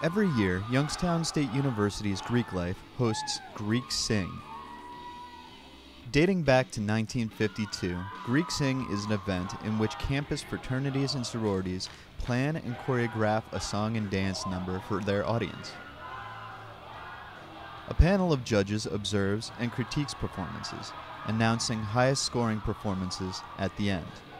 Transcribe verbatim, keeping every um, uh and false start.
Every year, Youngstown State University's Greek Life hosts Greek Sing. Dating back to nineteen fifty-two, Greek Sing is an event in which campus fraternities and sororities plan and choreograph a song and dance number for their audience. A panel of judges observes and critiques performances, announcing highest scoring performances at the end.